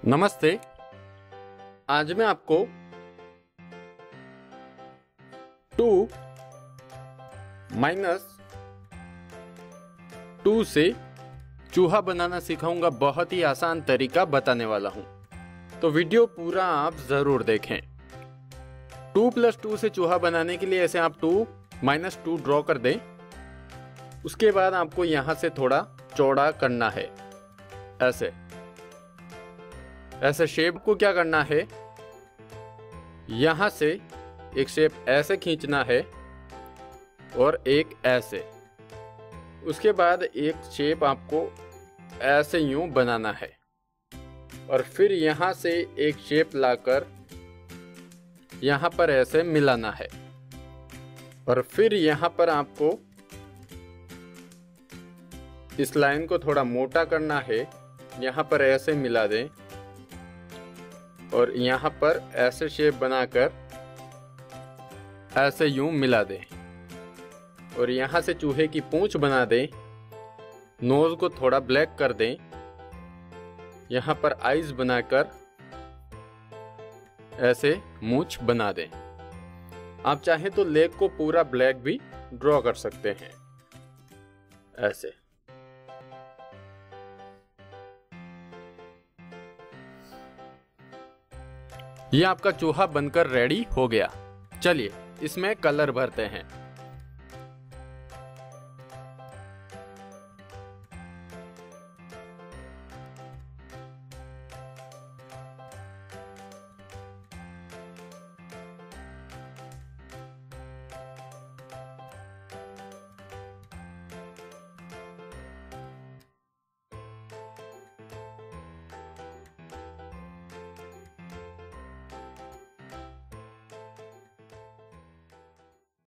नमस्ते। आज मैं आपको 2 माइनस 2 से चूहा बनाना सिखाऊंगा। बहुत ही आसान तरीका बताने वाला हूं, तो वीडियो पूरा आप जरूर देखें। 2 + 2 से चूहा बनाने के लिए ऐसे आप 2 - 2 ड्रॉ कर दें। उसके बाद आपको यहां से थोड़ा चौड़ा करना है। ऐसे शेप को क्या करना है, यहां से एक शेप ऐसे खींचना है और एक ऐसे। उसके बाद एक शेप आपको ऐसे यूं बनाना है और फिर यहां से एक शेप लाकर यहां पर ऐसे मिलाना है और फिर यहां पर आपको इस लाइन को थोड़ा मोटा करना है। यहां पर ऐसे मिला दें और यहाँ पर ऐसे शेप बनाकर ऐसे यूं मिला दें और यहाँ से चूहे की पूंछ बना दें। नोज को थोड़ा ब्लैक कर दें। यहाँ पर आईज बनाकर ऐसे मूंछ बना दें। आप चाहें तो लेग को पूरा ब्लैक भी ड्रॉ कर सकते हैं ऐसे। ये आपका चूहा बनकर रेडी हो गया। चलिए इसमें कलर भरते हैं।